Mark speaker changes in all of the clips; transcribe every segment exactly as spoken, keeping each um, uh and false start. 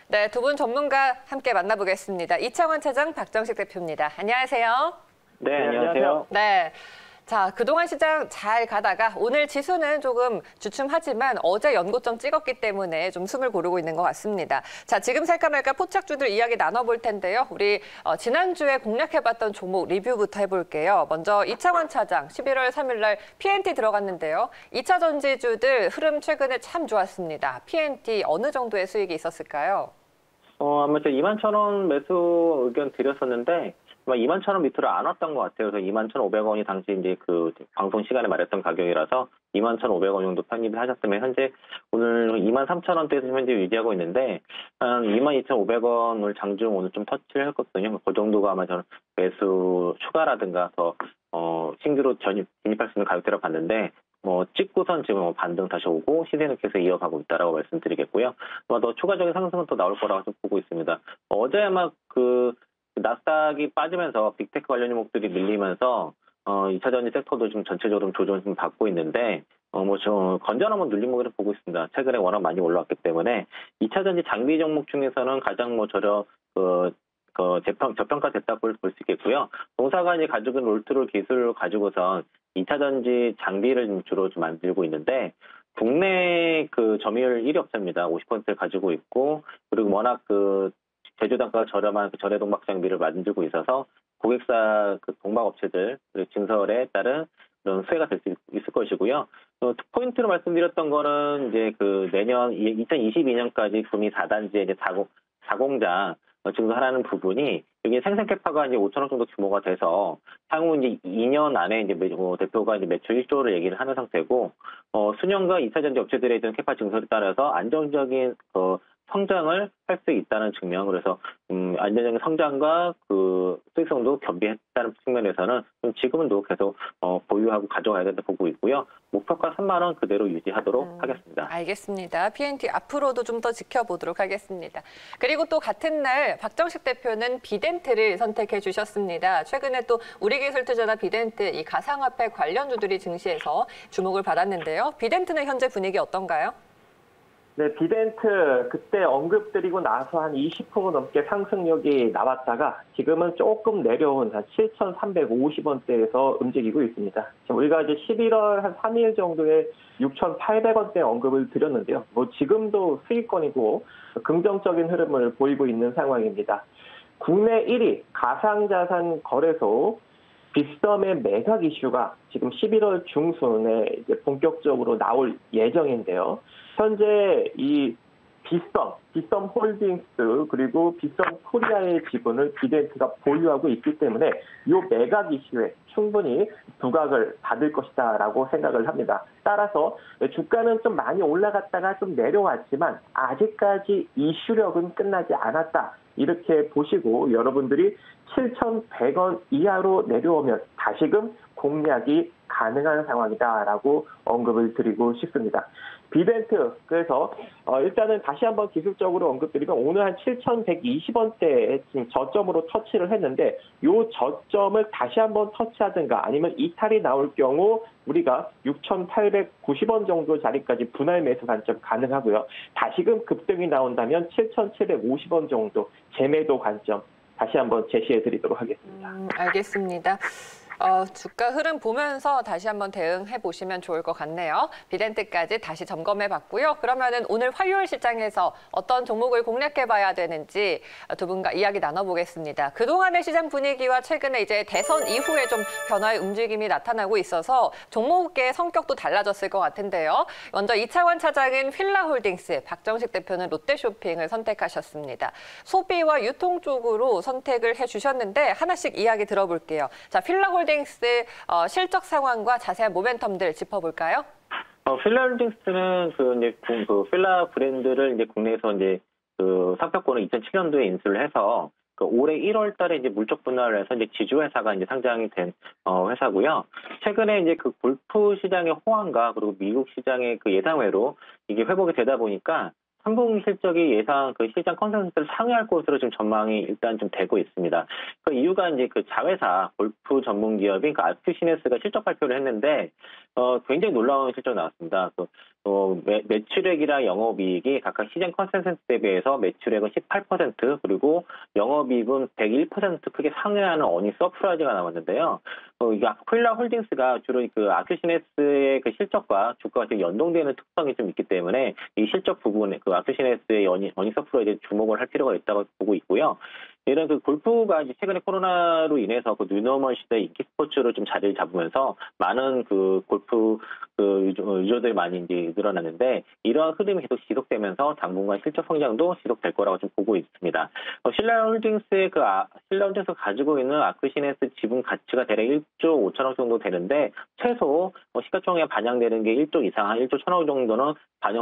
Speaker 1: 네, 두 분 전문가 함께 만나보겠습니다. 이창원 차장, 박정식 대표입니다. 안녕하세요.
Speaker 2: 네, 안녕하세요.
Speaker 1: 네. 자, 그동안 시장 잘 가다가 오늘 지수는 조금 주춤하지만 어제 연고점 찍었기 때문에 좀 숨을 고르고 있는 것 같습니다. 자, 지금 살까 말까 포착주들 이야기 나눠볼 텐데요. 우리 어, 지난주에 공략해봤던 종목 리뷰부터 해볼게요. 먼저 이창원 차장, 십일월 삼일 날 피엔티 들어갔는데요. 이 차 전지주들 흐름 최근에 참 좋았습니다. 피엔티 어느 정도의 수익이 있었을까요?
Speaker 2: 어, 아마 제가 이만 천 원 매수 의견 드렸었는데, 이만 천 원 밑으로 안 왔던 것 같아요. 그래서 이만 천오백 원이 당시 이제 그 방송 시간에 말했던 가격이라서 이만 천오백 원 정도 편입을 하셨으면 현재 오늘 이만 삼천 원대에서 현재 유지하고 있는데, 한 이만 이천오백 원을 장중 오늘 좀 터치를 했거든요. 그 정도가 아마 저는 매수 추가라든가 더, 어, 신규로 전입, 진입할 수 있는 가격대로 봤는데, 뭐 찍고선 지금 뭐 반등 다시 오고 시세는 계속 이어가고 있다라고 말씀드리겠고요. 아마 더 추가적인 상승은 또 나올 거라고 좀 보고 있습니다. 어제 아마 그 나스닥이 빠지면서 빅테크 관련 종목들이 밀리면서 어, 이 차 전지 섹터도 좀 전체적으로 조정을 좀 받고 있는데 어, 뭐 좀 건전한 뭐 눌림목을 보고 있습니다. 최근에 워낙 많이 올라왔기 때문에 이 차 전지 장비 종목 중에서는 가장 뭐 저렴 그 그 재평, 저평가됐다고 볼 수 있겠고요. 동사가 이제 가지고 있는 롤트롤 기술을 가지고선 이 차 전지 장비를 주로 좀 만들고 있는데 국내 그 점유율 일 위 업체입니다. 오십 퍼센트를 가지고 있고 그리고 워낙 그 제조 단가가 저렴한 그 절해 동박 장비를 만들고 있어서 고객사 그 동박 업체들 그리고 증설에 따른 그런 수혜가 될 수 있을 것이고요. 또 포인트로 말씀드렸던 거는 이제 그 내년 이천이십이 년까지 구미 사 단지의 이제 사공, 사공장 증설하는 부분이 여기 생산 캐파가 이제 오천억 정도 규모가 돼서 향후 이제 이 년 안에 이제 뭐 대표가 이제 매출 일 조를 얘기를 하는 상태고 어, 수년과 이 차 전지 업체들에 대한 캐파 증설에 따라서 안정적인 어, 성장을 할 수 있다는 측면, 그래서 음, 안정적인 성장과 그 수익성도 겸비했다는 측면에서는 좀 지금도 계속 어, 보유하고 가져가야 된다 보고 있고요. 목표가 삼만 원 그대로 유지하도록 음, 하겠습니다.
Speaker 1: 알겠습니다. 피엔티 앞으로도 좀 더 지켜보도록 하겠습니다. 그리고 또 같은 날 박정식 대표는 비덴트를 선택해 주셨습니다. 최근에 또 우리기술투자나 비덴트 이 가상화폐 관련주들이 증시에서 주목을 받았는데요. 비덴트는 현재 분위기 어떤가요?
Speaker 3: 네, 비덴트 그때 언급드리고 나서 한 이십 퍼센트 넘게 상승력이 나왔다가 지금은 조금 내려온 한 칠천삼백오십 원대에서 움직이고 있습니다. 지금 우리가 이제 십일월 한 삼 일 정도에 육천팔백 원대 언급을 드렸는데요. 뭐 지금도 수익권이고 긍정적인 흐름을 보이고 있는 상황입니다. 국내 일 위 가상자산 거래소 빗썸의 매각 이슈가 지금 십일월 중순에 이제 본격적으로 나올 예정인데요. 현재 이 빗썸, 빗썸 홀딩스 그리고 빗썸 코리아의 지분을 비덴트가 보유하고 있기 때문에 이 매각 이슈에 충분히 부각을 받을 것이다라고 생각을 합니다. 따라서 주가는 좀 많이 올라갔다가 좀 내려왔지만 아직까지 이슈력은 끝나지 않았다. 이렇게 보시고 여러분들이 칠천백 원 이하로 내려오면 다시금 공략이 가능한 상황이다라고 언급을 드리고 싶습니다. 비덴트, 그래서 어 일단은 다시 한번 기술적으로 언급드리면 오늘 한 칠천백이십 원대에 지금 저점으로 터치를 했는데 이 저점을 다시 한번 터치하든가 아니면 이탈이 나올 경우 우리가 육천팔백구십 원 정도 자리까지 분할 매수 관점 가능하고요. 다시금 급등이 나온다면 칠천칠백오십 원 정도 재매도 관점 다시 한번 제시해 드리도록 하겠습니다.
Speaker 1: 음, 알겠습니다. 어, 주가 흐름 보면서 다시 한번 대응해 보시면 좋을 것 같네요. 비덴트까지 다시 점검해 봤고요. 그러면은 오늘 화요일 시장에서 어떤 종목을 공략해 봐야 되는지 두 분과 이야기 나눠보겠습니다. 그동안의 시장 분위기와 최근에 이제 대선 이후에 좀 변화의 움직임이 나타나고 있어서 종목의 성격도 달라졌을 것 같은데요. 먼저 이창원 차장은 휠라홀딩스, 박정식 대표는 롯데쇼핑을 선택하셨습니다. 소비와 유통 쪽으로 선택을 해주셨는데 하나씩 이야기 들어볼게요. 자, 휠라홀딩스 어, 실적 상황과 자세한 모멘텀들 짚어볼까요?
Speaker 2: 어, 휠라홀딩스는 그 이제 그 휠라 브랜드를 이제 국내에서 이제 그 상표권을 이천칠 년도에 인수를 해서 그 올해 일월 달에 이제 물적 분할을 해서 이제 지주 회사가 이제 상장이 된 어, 회사고요. 최근에 이제 그 골프 시장의 호황과 그리고 미국 시장의 그 예상외로 이게 회복이 되다 보니까 삼 분기 실적이 예상 그 시장 컨센서스를 상회할 것으로 지금 전망이 일단 좀 되고 있습니다. 그 이유가 이제 그 자회사 골프 전문 기업인 그 아큐시네스가 실적 발표를 했는데 어, 굉장히 놀라운 실적 나왔습니다. 그, 어, 매, 매출액이랑 영업이익이 각각 시장 컨센서스 대비해서 매출액은 십팔 퍼센트 그리고 영업이익은 백일 퍼센트 크게 상회하는 어닝 서프라이즈가 나왔는데요. 어, 이게 휠라 홀딩스가 주로 그 아큐시네스의 그 실적과 주가가 좀 연동되는 특성이 좀 있기 때문에 이 실적 부분에 그 아큐시네스의 어닝, 어닝 서프라이즈에 주목을 할 필요가 있다고 보고 있고요. 이런 그 골프가 이제 최근에 코로나로 인해서 그 뉴노멀 시대 인기 스포츠로 좀 자리를 잡으면서 많은 그 골프 그 유저, 유저들이 많이 이제 늘어났는데 이러한 흐름이 계속 지속되면서 당분간 실적 성장도 지속될 거라고 좀 보고 있습니다. 어, 신라홀딩스의 그 아, 신라홀딩스가 가지고 있는 아크시네스 지분 가치가 대략 일조 오천억 정도 되는데 최소 어, 시가총액에 반영되는 게 일조 이상, 한 일조 천억 정도는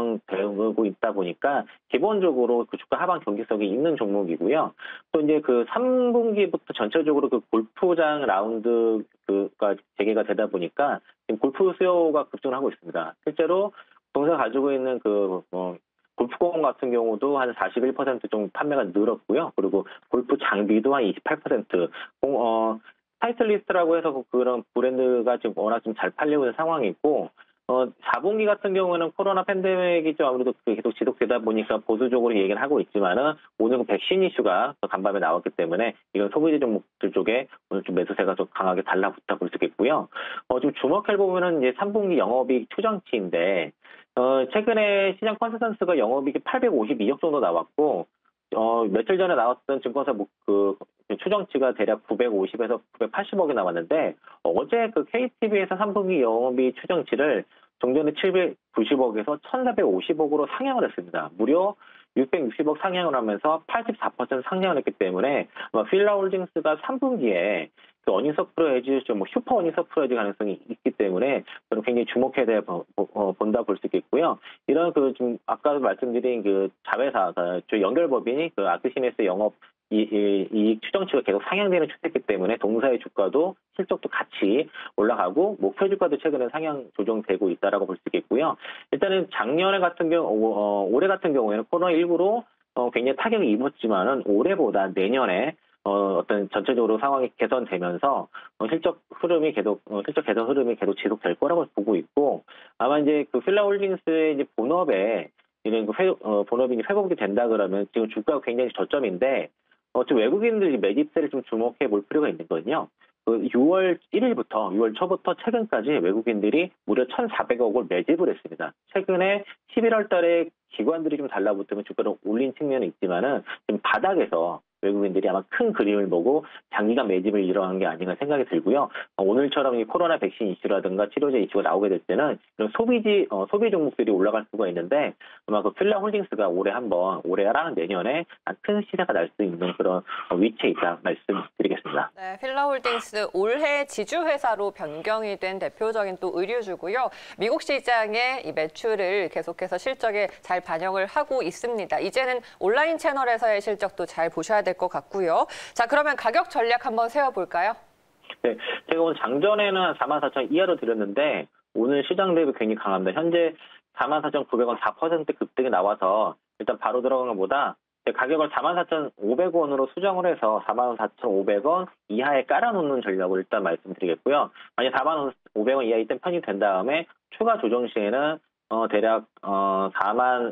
Speaker 2: 반영되고 있다 보니까 기본적으로 그 주가 하방 경직성이 있는 종목이고요. 또 이제 그 삼 분기부터 전체적으로 그 골프장 라운드 그가 재개가 되다 보니까 지금 골프 수요가 급증을 하고 있습니다. 실제로 동사가 가지고 있는 그 뭐 골프공 같은 경우도 한 사십일 퍼센트 정도 판매가 늘었고요. 그리고 골프 장비도 한 이십팔 퍼센트. 어, 타이틀리스트라고 해서 그런 브랜드가 지금 워낙 좀 잘 팔리고 있는 상황이고, 어, 사 분기 같은 경우는 코로나 팬데믹이 좀 아무래도 계속 지속되다 보니까 보수적으로 얘기를 하고 있지만은 오늘 그 백신 이슈가 간밤에 나왔기 때문에 이건 소비재 종목들 쪽에 오늘 좀 매수세가 좀 강하게 달라붙다 볼 수 있겠고요. 어, 좀 주목해보면은 이제 삼 분기 영업이익 추정치인데, 어, 최근에 시장 컨센서스가 영업이익이 팔백오십이억 정도 나왔고, 어, 며칠 전에 나왔던 증권사 그 추정치가 대략 구백오십에서 구백팔십억이 나왔는데, 어, 어제 그 케이티비에서 삼 분기 영업이익 추정치를 종전에 칠백구십억에서 천사백오십억으로 상향을 했습니다. 무려 육백육십억 상향을 하면서 팔십사 퍼센트 상향을 했기 때문에 아마 휠라홀딩스가 삼 분기에 그 어닝 서프라이즈, 좀 뭐 슈퍼 어닝 서프라이즈 가능성이 있기 때문에 저는 굉장히 주목해야 돼 어, 본다 볼 수 있겠고요. 이런 그 좀 아까 말씀드린 그 자회사, 그 연결법인이 그 아크시네스 영업 이, 이, 이 추정치가 계속 상향되는 추세이기 때문에 동사의 주가도 실적도 같이 올라가고 목표 주가도 최근에 상향 조정되고 있다라고 볼 수 있겠고요. 일단은 작년에 같은 경우 어, 올해 같은 경우에는 코로나십구로 어, 굉장히 타격이 입었지만은 올해보다 내년에 어, 어떤 전체적으로 상황이 개선되면서 어, 실적 흐름이 계속 어, 실적 개선 흐름이 계속 지속될 거라고 보고 있고 아마 이제 그 필라홀딩스의 이제 본업에 이런 그 회, 어, 본업이 회복이 된다 그러면 지금 주가가 굉장히 저점인데 어, 좀 외국인들이 매집세를 좀 주목해 볼 필요가 있는 거거든요. 그 유월 일일부터 유월 초부터 최근까지 외국인들이 무려 천사백억을 매집을 했습니다. 최근에 십일월 달에 기관들이 좀 달라붙으면 주가를 올린 측면은 있지만은 지금 바닥에서 외국인들이 아마 큰 그림을 보고 장기간 매집을 이뤄간 게 아닌가 생각이 들고요. 어, 오늘처럼 이 코로나 백신 이슈라든가 치료제 이슈가 나오게 될 때는 이런 소비지 어, 소비 종목들이 올라갈 수가 있는데 아마 그 필라홀딩스가 올해 한번 올해랑 내년에 큰 시세가 날 수 있는 그런 어, 위치에 있다 말씀드리겠습니다.
Speaker 1: 네, 필라홀딩스 올해 지주회사로 변경이 된 대표적인 또 의류주고요. 미국 시장의 이 매출을 계속해서 실적에 잘 반영을 하고 있습니다. 이제는 온라인 채널에서의 실적도 잘 보셔야 될 것 같고요. 자, 그러면 가격 전략 한번 세워볼까요?
Speaker 2: 네, 제가 오늘 장전에는 사만 사천 이하로 드렸는데 오늘 시장 대비 굉장히 강합니다. 현재 사만 사천구백원 사 퍼센트 급등이 나와서 일단 바로 들어간 것보다 가격을 사만 사천오백원으로 수정을 해서 사만 사천오백원 이하에 깔아놓는 전략을 일단 말씀드리겠고요. 만약 사만 오백원 이하 이때 편입된 다음에 추가 조정 시에는 어, 대략 어, 사만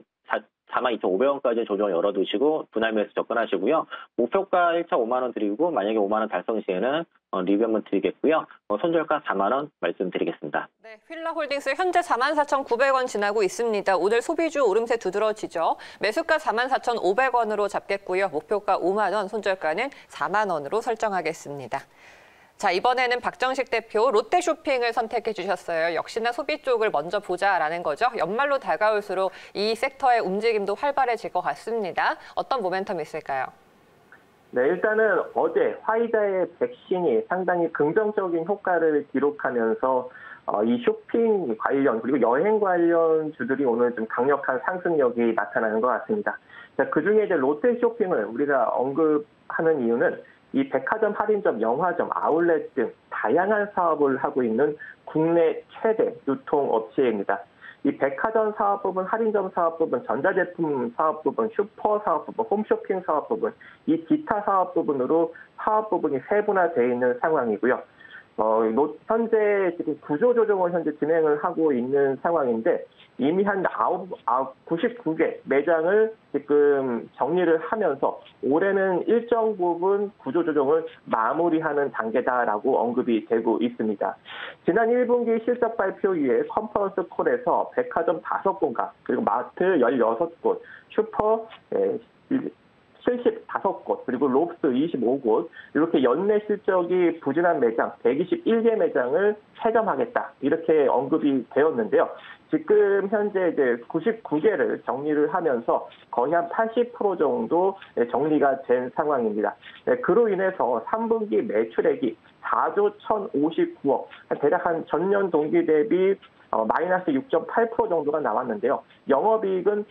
Speaker 2: 이천오백원까지 조정을 열어두시고 분할 매수 접근하시고요. 목표가 일 차 오만 원 드리고 만약에 오만 원 달성 시에는 어, 리뷰 한번 드리겠고요. 어, 손절가 사만 원 말씀드리겠습니다.
Speaker 1: 네, 휠라홀딩스 현재 사만 사천구백원 지나고 있습니다. 오늘 소비주 오름세 두드러지죠. 매수가 사만 사천오백원으로 잡겠고요. 목표가 오만 원, 손절가는 사만 원으로 설정하겠습니다. 자, 이번에는 박정식 대표 롯데쇼핑을 선택해 주셨어요. 역시나 소비 쪽을 먼저 보자라는 거죠. 연말로 다가올수록 이 섹터의 움직임도 활발해질 것 같습니다. 어떤 모멘텀이 있을까요?
Speaker 3: 네, 일단은 어제 화이자의 백신이 상당히 긍정적인 효과를 기록하면서 어, 이 쇼핑 관련 그리고 여행 관련 주들이 오늘 좀 강력한 상승력이 나타나는 것 같습니다. 자, 그중에 이제 롯데쇼핑을 우리가 언급하는 이유는 이 백화점, 할인점, 영화점, 아울렛 등 다양한 사업을 하고 있는 국내 최대 유통업체입니다. 이 백화점 사업 부분, 할인점 사업 부분, 전자제품 사업 부분, 슈퍼 사업 부분, 홈쇼핑 사업 부분, 이 기타 사업 부분으로 사업 부분이 세분화되어 있는 상황이고요. 어, 현재 지금 구조조정을 현재 진행을 하고 있는 상황인데 이미 한 구십구 개 매장을 지금 정리를 하면서 올해는 일정 부분 구조조정을 마무리하는 단계다라고 언급이 되고 있습니다. 지난 일 분기 실적 발표 이후에 컨퍼런스 콜에서 백화점 다섯 군가 그리고 마트 열여섯 곳, 슈퍼 칠십오 곳, 그리고 롭스 이십오 곳, 이렇게 연내 실적이 부진한 매장 백이십일 개 매장을 폐점하겠다. 이렇게 언급이 되었는데요. 지금 현재 이제 구십구 개를 정리를 하면서 거의 한 팔십 퍼센트 정도 정리가 된 상황입니다. 그로 인해서 삼 분기 매출액이 사조 천오십구억, 대략 한 전년 동기 대비 마이너스 육 점 팔 퍼센트 정도가 나왔는데요. 영업이익은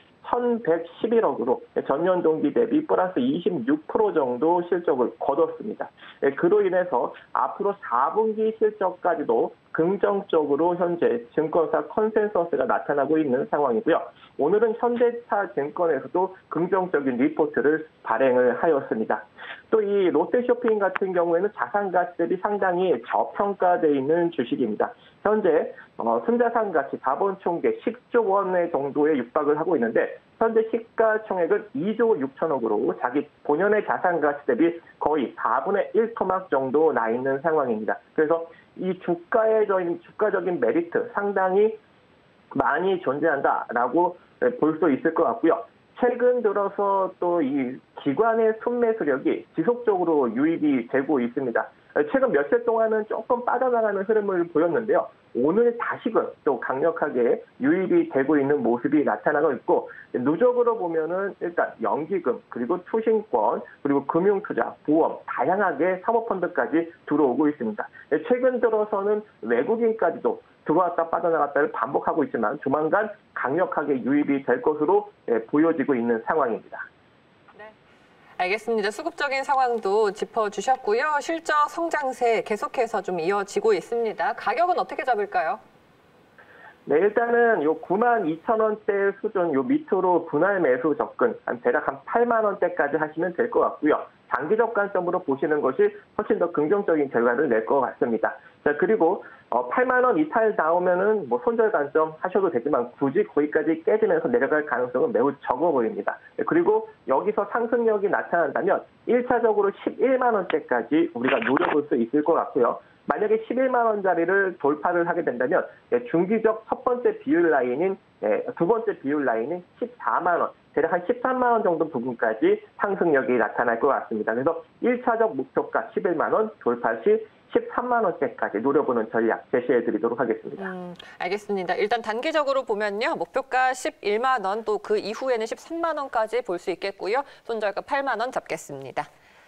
Speaker 3: 천백십일억으로 전년 동기 대비 플러스 이십육 퍼센트 정도 실적을 거뒀습니다. 그로 인해서 앞으로 사 분기 실적까지도 긍정적으로 현재 증권사 컨센서스가 나타나고 있는 상황이고요. 오늘은 현대차 증권에서도 긍정적인 리포트를 발행을 하였습니다. 또 이 롯데쇼핑 같은 경우에는 자산 가치 대비 상당히 저평가되어 있는 주식입니다. 현재 어, 순자산 가치 자본 총계 십조 원의 정도에 육박을 하고 있는데 현재 시가총액은 이조 육천억으로 자기 본연의 자산 가치 대비 거의 사분의 일 토막 정도 나 있는 상황입니다. 그래서 이 주가의 주가적인 메리트 상당히 많이 존재한다라고 볼 수 있을 것 같고요. 최근 들어서 또 이 기관의 순매수력이 지속적으로 유입이 되고 있습니다. 최근 며칠 동안은 조금 빠져나가는 흐름을 보였는데요. 오늘 다시금 또 강력하게 유입이 되고 있는 모습이 나타나고 있고 누적으로 보면은 일단 연기금 그리고 투신권 그리고 금융투자, 보험 다양하게 사모펀드까지 들어오고 있습니다. 최근 들어서는 외국인까지도 들어왔다 빠져나갔다를 반복하고 있지만 조만간 강력하게 유입이 될 것으로 보여지고 있는 상황입니다.
Speaker 1: 네, 알겠습니다. 수급적인 상황도 짚어주셨고요. 실적 성장세 계속해서 좀 이어지고 있습니다. 가격은 어떻게 잡을까요?
Speaker 3: 네, 일단은 요 구만 이천 원대 수준 요 밑으로 분할 매수 접근 한 대략 한 팔만 원대까지 하시면 될 것 같고요. 장기적 관점으로 보시는 것이 훨씬 더 긍정적인 결과를 낼 것 같습니다. 자, 그리고 어, 팔만 원 이탈 나오면은 뭐 손절 관점 하셔도 되지만 굳이 거기까지 깨지면서 내려갈 가능성은 매우 적어 보입니다. 그리고 여기서 상승력이 나타난다면 일 차적으로 십일만 원대까지 우리가 노려볼 수 있을 것 같고요. 만약에 십일만 원짜리를 돌파를 하게 된다면 중기적 첫 번째 비율 라인인 두 번째 비율 라인인 십사만 원, 대략 한 십삼만 원 정도 부분까지 상승력이 나타날 것 같습니다. 그래서 일 차적 목표가 십일만 원, 돌파 시 십삼만 원대까지 노려보는 전략 제시해드리도록 하겠습니다.
Speaker 1: 음, 알겠습니다. 일단 단기적으로 보면요. 목표가 십일만 원, 또 그 이후에는 십삼만 원까지 볼 수 있겠고요. 손절가 팔만 원 잡겠습니다.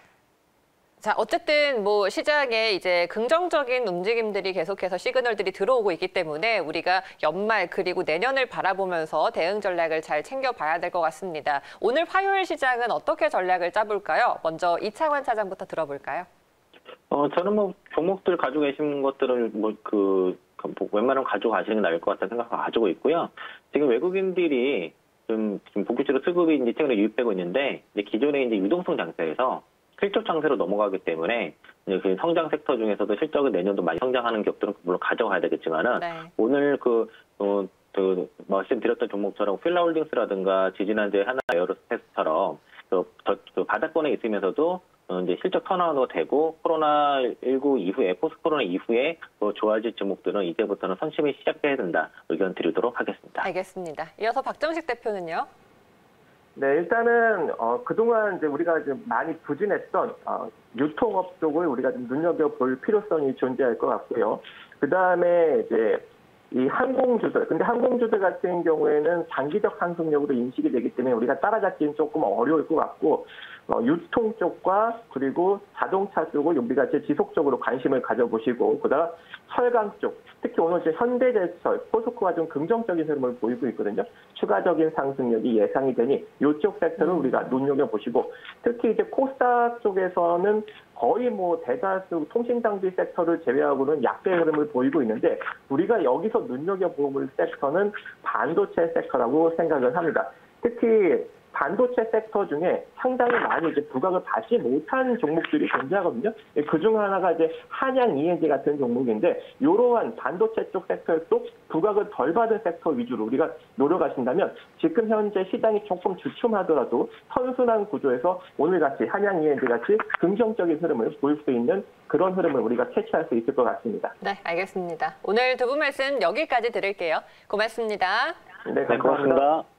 Speaker 1: 자, 어쨌든 뭐 시장에 이제 긍정적인 움직임들이 계속해서 시그널들이 들어오고 있기 때문에 우리가 연말 그리고 내년을 바라보면서 대응 전략을 잘 챙겨봐야 될 것 같습니다. 오늘 화요일 시장은 어떻게 전략을 짜볼까요? 먼저 이창환 차장부터 들어볼까요?
Speaker 2: 어, 저는 뭐 종목들 가지고 계신 것들을 뭐 그 웬만하면 가져가시는 게 나을 것 같다는 생각을 가지고 있고요. 지금 외국인들이 좀, 좀 본격적으로 수급이 이제 최근에 유입되고 있는데 이제 기존의 이제 유동성 장세에서 실적 장세로 넘어가기 때문에 이제 그 성장 섹터 중에서도 실적은 내년도 많이 성장하는 기업들은 물론 가져가야 되겠지만은 네. 오늘 그 어, 그 말씀드렸던 종목처럼 필라홀딩스라든가 지지난주에 하나 에어로스페이스처럼 그, 그 바닥권에 있으면서도 어, 이제 실적 턴어도 되고 코로나십구 이후에 포스트 코로나 이후에 또 좋아질 종목들은 이제부터는 선심이 시작해야 된다 의견 드리도록 하겠습니다.
Speaker 1: 알겠습니다. 이어서 박정식 대표는요.
Speaker 3: 네, 일단은 어, 그동안 이제 우리가 좀 많이 부진했던 어, 유통업 쪽을 우리가 좀 눈여겨볼 필요성이 존재할 것 같고요. 그 다음에 이제 이 항공주들, 근데 항공주들 같은 경우에는 단기적 상승력으로 인식이 되기 때문에 우리가 따라잡기는 조금 어려울 것 같고, 어, 유통 쪽과 그리고 자동차 쪽을 우리가 이제 지속적으로 관심을 가져보시고 그다음 철강 쪽, 특히 오늘 이제 현대제철, 포스코가 좀 긍정적인 흐름을 보이고 있거든요. 추가적인 상승력이 예상이 되니 이쪽 섹터를 우리가 눈여겨보시고 특히 이제 코스닥 쪽에서는 거의 뭐 대다수 통신장비 섹터를 제외하고는 약세 흐름을 보이고 있는데 우리가 여기서 눈여겨볼 섹터는 반도체 섹터라고 생각을 합니다. 특히 반도체 sek터 중에 상당히 많이 이제 부각을 받지 못한 종목들이 존재하거든요. 그 중 하나가 이제 한양 이엔지 같은 종목인데 이러한 반도체 쪽 섹터에서 부각을 덜 받은 섹터 위주로 우리가 노력하신다면 지금 현재 시장이 조금 주춤하더라도 선순환 구조에서 오늘같이 한양 이엔지 같이 긍정적인 흐름을 보일 수 있는 그런 흐름을 우리가 캐치할 수 있을 것 같습니다.
Speaker 1: 네, 알겠습니다. 오늘 두 분 말씀 여기까지 드릴게요. 고맙습니다.
Speaker 3: 네,
Speaker 2: 네, 고맙습니다.